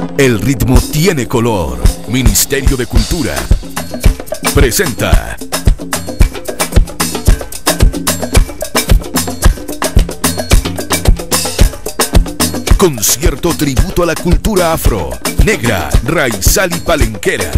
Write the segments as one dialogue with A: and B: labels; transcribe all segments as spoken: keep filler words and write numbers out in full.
A: El ritmo tiene color. Ministerio de Cultura presenta concierto tributo a la cultura afro, negra, raizal y palenquera.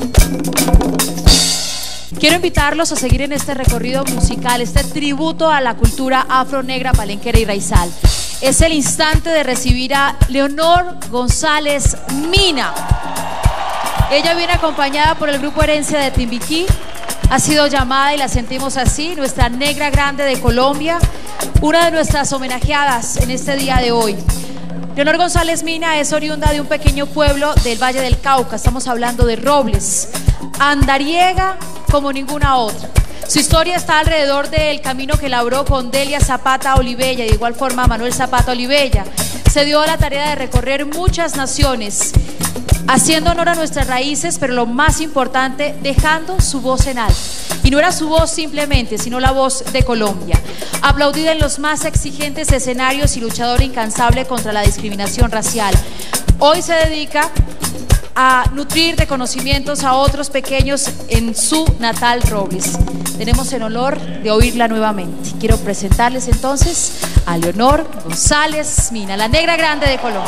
B: Quiero invitarlos a seguir en este recorrido musical, este tributo a la cultura afro, negra, palenquera y raizal. Es el instante de recibir a Leonor González Mina. Ella viene acompañada por el grupo Herencia de Timbiquí. Ha sido llamada, y la sentimos así, nuestra negra grande de Colombia, una de nuestras homenajeadas en este día de hoy. Leonor González Mina es oriunda de un pequeño pueblo del Valle del Cauca. Estamos hablando de Robles, andariega como ninguna otra. Su historia está alrededor del camino que labró con Delia Zapata Olivella y de igual forma Manuel Zapata Olivella. Se dio a la tarea de recorrer muchas naciones, haciendo honor a nuestras raíces, pero lo más importante, dejando su voz en alto. Y no era su voz simplemente, sino la voz de Colombia. Aplaudida en los más exigentes escenarios y luchadora incansable contra la discriminación racial. Hoy se dedica a nutrir de conocimientos a otros pequeños en su natal Robles. Tenemos el honor de oírla nuevamente. Quiero presentarles entonces a Leonor González Mina, la negra grande de Colombia.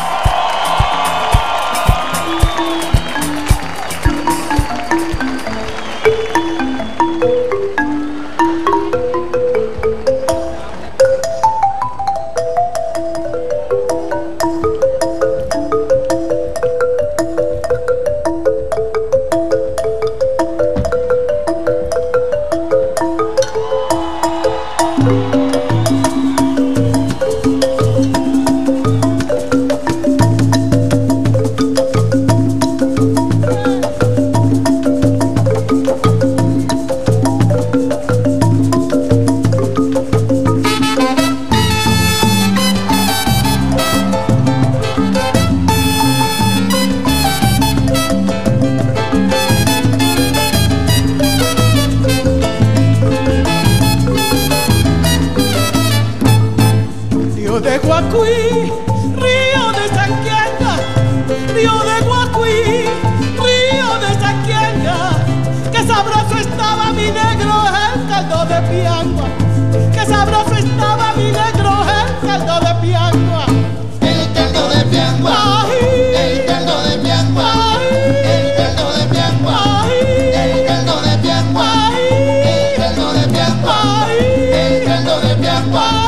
C: De Guacuí, río de Sanquianga, río de Guacuí, río de Sanquianga, qué sabroso estaba mi negro el caldo de piangua, qué sabroso estaba mi negro el caldo de piangua,
D: el caldo de piangua, el caldo de piangua, el caldo de piangua, el caldo de piangua, el caldo de piangua, el caldo de piangua.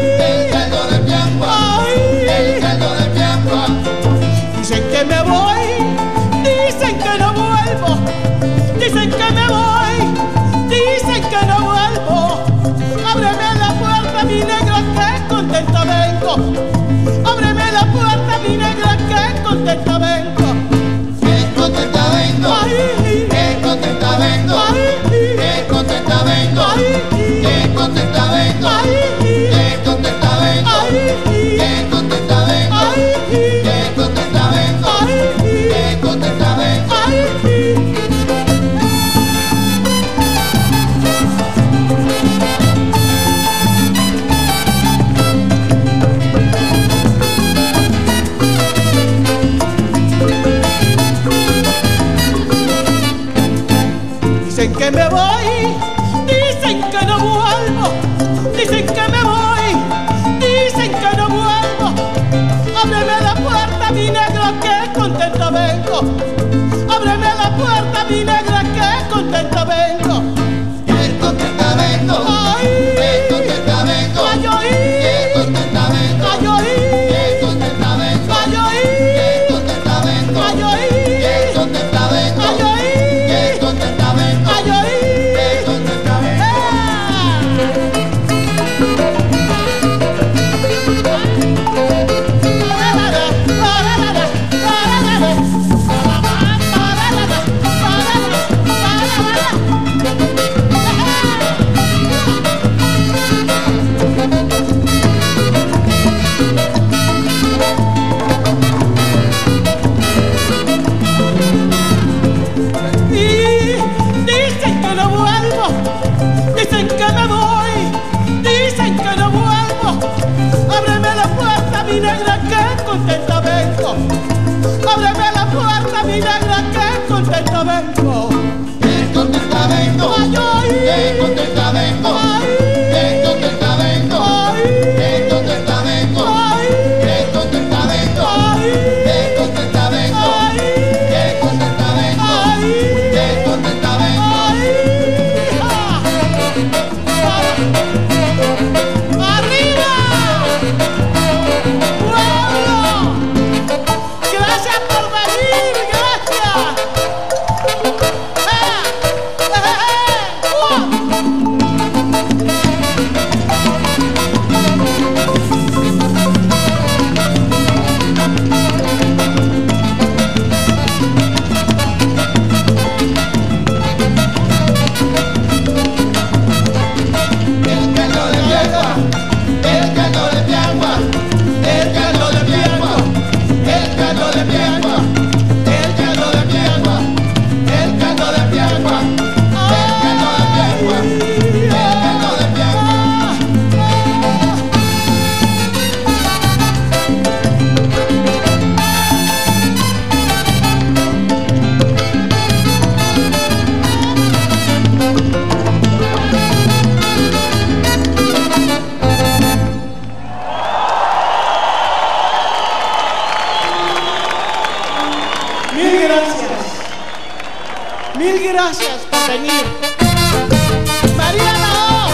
C: Dicen que me voy, dicen que no vuelvo, dicen que me voy, dicen que no vuelvo. Ábreme la puerta, mi negra, que contenta vengo. Ábreme la puerta, mi negra, que contenta vengo.
D: Que contenta vengo, que contenta vengo, que contenta vengo, que contenta vengo, que contenta vengo, que contenta vengo.
C: Dicen que me voy, dicen que no vuelvo, dicen que me voy, dicen que no vuelvo. Ábreme la puerta, mi negra, que contenta vengo. Ábreme la puerta, mi negra, que contenta vengo.
D: Que contenta vengo, que contenta vengo, que contenta vengo, que contenta vengo, que contenta vengo, que contenta vengo, que contenta vengo.
C: La vengo,
D: bien contenta vengo,
C: ay, ay,
D: bien contenta vengo, bien contenta vengo, bien contenta vengo, bien contenta vengo, bien contenta vengo, bien contenta vengo, bien contenta vengo.
C: ¡Arriba! ¡Pueblo! ¡Gracias por venir! ¡Gracias! ¡Eh! ¡Eh, eh, eh!
D: El caldo de Piagua, el caldo de Piagua, el caldo de Piagua, el caldo de Piagua, el caldo de Piagua, el caldo de Piagua, el caldo de Piagua, el caldo de Piagua.
C: Mil gracias. Mil gracias por venir. Mariana.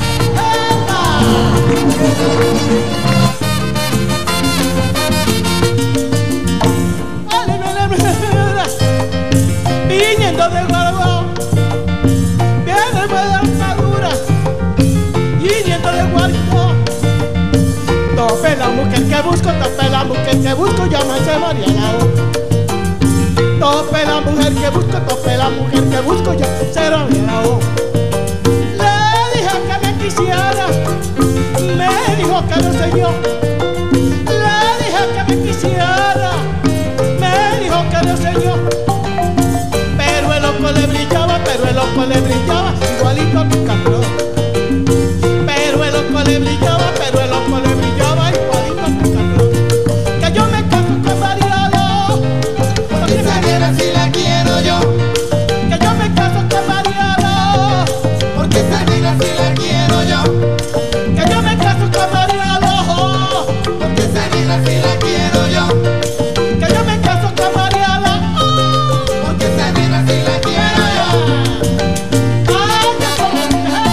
C: Viniendo de Guaragua, viene de armadura, viniendo de Guaragua. Tope la mujer que busco, tope la mujer que busco, llámase Mariana. Tope la mujer que busco, tope la mujer que busco, ya se lo vio. Le dije que me quisiera, me dijo que no sé yo. Le dije que me quisiera, me dijo que no sé yo. Pero el ojo le brillaba, pero el ojo le brillaba, igualito a mi campeón. Pero el ojo le brillaba, pero el ojo le brillaba, igualito a mi campeón. Que yo me caso con Mariano,
D: Esa guerra sí la quiero yo,
C: que yo me caso con Mariano,
D: porque esa negra sí la quiero yo,
C: que yo me caso con Mariano,
D: porque esa negra sí la quiero yo,
C: que yo me caso con Mariano.
D: porque esa negra sí la quiero yo.
C: Ay, qué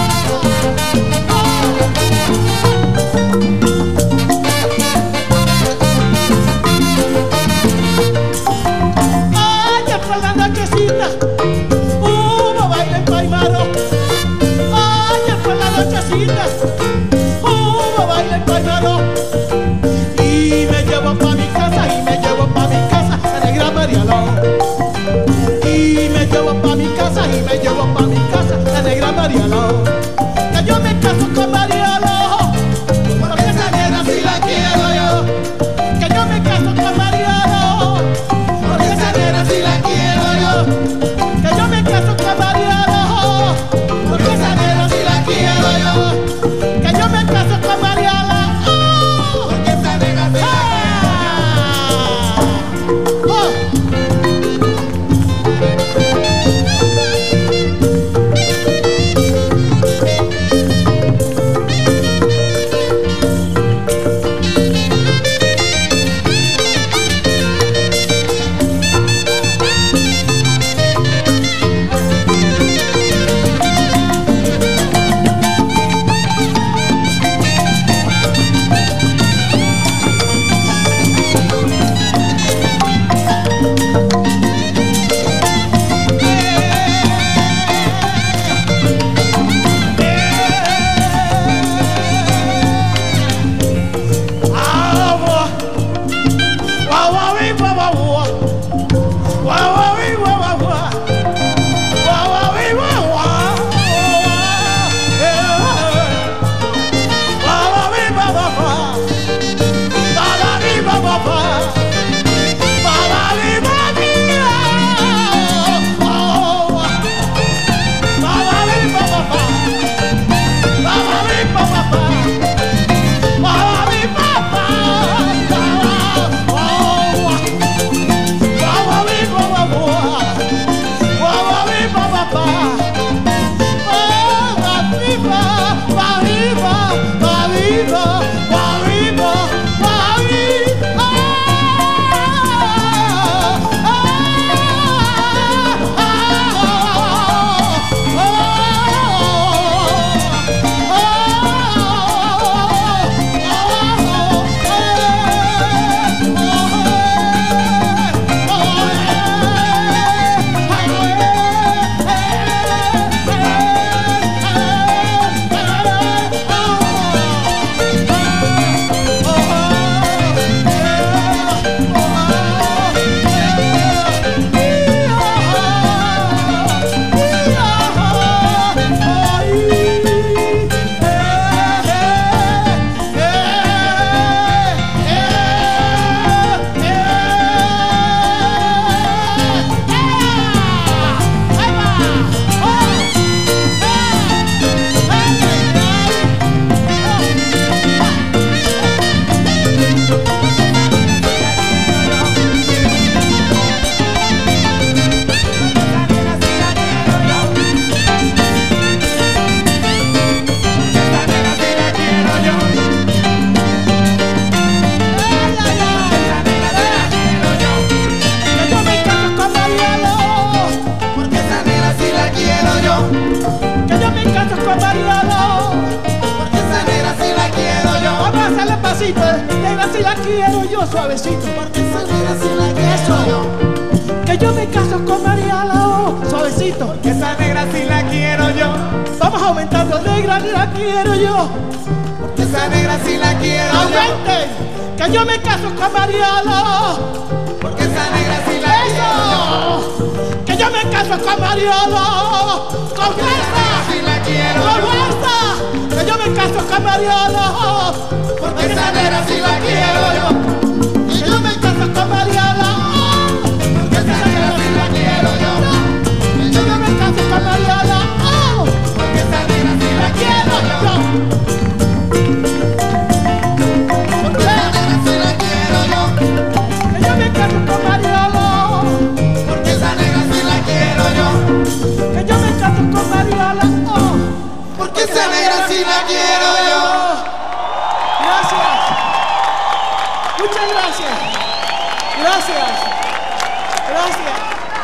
C: suavecito, negra si la quiero yo, suavecito.
D: Porque esa negra si la quiero yo.
C: Que yo me caso con Mariala, oh, suavecito.
D: Porque esa negra si la quiero yo.
C: Vamos aumentando, negra ni la quiero yo.
D: Porque esa negra si la quiero yo.
C: Aumenten, que yo me caso con Mariala.
D: Porque esa negra si la quiero yo.
C: Que yo me caso con Mariala. Con fuerza,
D: si la quiero
C: con
D: yo.
C: fuerza. Que yo me caso con Mariala.
D: Porque esa negra si la quiero yo.
C: Que yo me caso con Mariala.
D: Porque esa negra si la quiero yo.
C: Que yo me caso con Mariala.
D: Porque esa negra si la quiero yo. Porque esa negra si la quiero yo.
C: Que yo me caso con Mariala.
D: Porque esa negra si la quiero yo.
C: Que yo me caso con Mariala.
D: Porque esa negra si la quiero yo.
C: Gracias. Muchas gracias. Gracias. Gracias.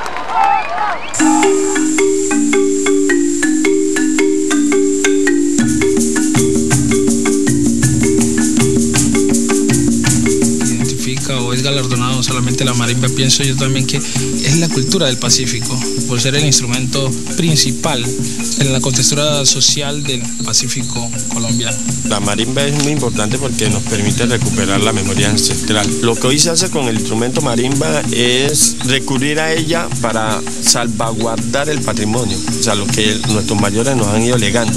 E: Identifica o es galardonado solamente la marimba, pienso yo también que es la cultura del Pacífico, por ser el instrumento principal en la contextura social del Pacífico colombiano.
F: La marimba es muy importante porque nos permite recuperar la memoria ancestral. Lo que hoy se hace con el instrumento marimba es recurrir a ella para salvaguardar el patrimonio, o sea, lo que nuestros mayores nos han ido legando.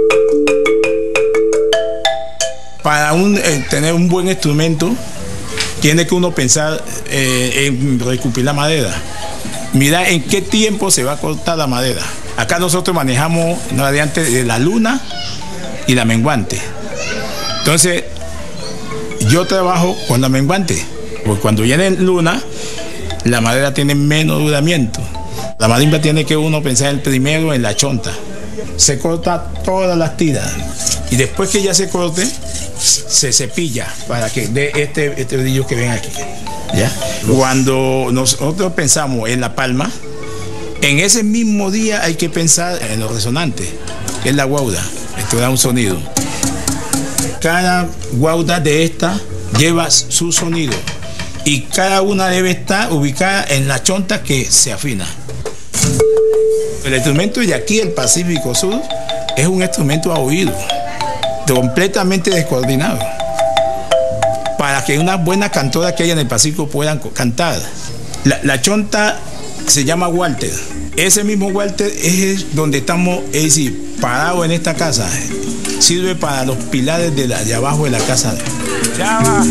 G: Para un, eh, tener un buen instrumento, tiene que uno pensar eh, en recopilar madera. Mira en qué tiempo se va a cortar la madera. Acá nosotros manejamos una variante de la luna y la menguante. Entonces, yo trabajo con la menguante, porque cuando viene luna, la madera tiene menos duramiento. La marimba tiene que uno pensar el primero en la chonta. Se corta todas las tiras y después que ya se corte, se cepilla para que dé este, este brillo que ven aquí. ¿Ya? Cuando nosotros pensamos en la palma, en ese mismo día hay que pensar en lo resonante, que es la guauda. Esto da un sonido. Cada guauda de esta lleva su sonido y cada una debe estar ubicada en la chonta que se afina. El instrumento de aquí, el Pacífico Sur, es un instrumento a oído, completamente descoordinado, para que una buena cantora que haya en el Pacífico puedan cantar. La, la chonta se llama Walter. Ese mismo Walter es donde estamos, es decir, parados en esta casa. Sirve para los pilares de, la, de abajo de la casa. Ya va.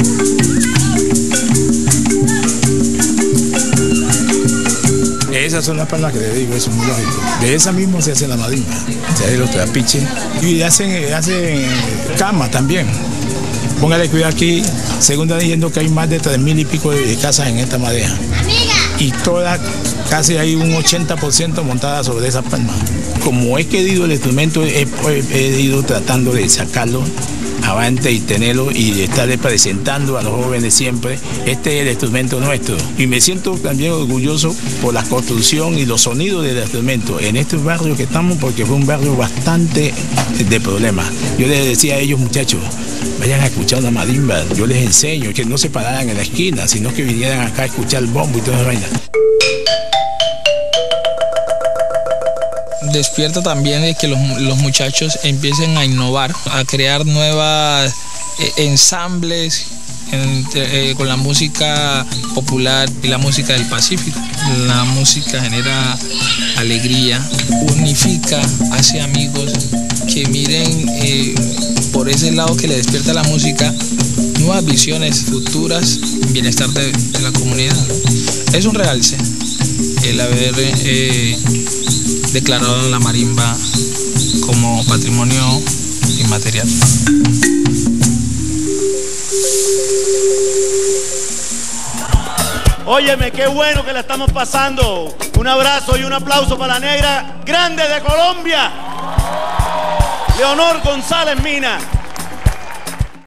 G: Esas son las palmas que le digo, eso es muy lógico. De esa misma se hace la marimba, se hace los trapiches y hacen, hacen cama también. Póngale cuidado aquí, según está diciendo que hay más de tres mil y pico de casas en esta madera. Y todas, casi hay un ochenta por ciento montadas sobre esas palmas. Como he querido el instrumento, he, he ido tratando de sacarlo avante y tenerlo y estarle presentando a los jóvenes siempre. Este es el instrumento nuestro y me siento también orgulloso por la construcción y los sonidos del instrumento en este barrio que estamos, porque fue un barrio bastante de problemas. Yo les decía a ellos, muchachos, vayan a escuchar una marimba, yo les enseño, que no se pararan en la esquina, sino que vinieran acá a escuchar el bombo y todas esas vainas.
E: Despierta también de que los, los muchachos empiecen a innovar, a crear nuevas eh, ensambles entre, eh, con la música popular y la música del Pacífico. La música genera alegría, unifica, hace amigos, que miren eh, por ese lado que le despierta la música nuevas visiones futuras, bienestar de, de la comunidad. Es un realce el haber eh, declarado la marimba como patrimonio inmaterial.
H: Óyeme, qué bueno que la estamos pasando. Un abrazo y un aplauso para la negra grande de Colombia, Leonor González Mina.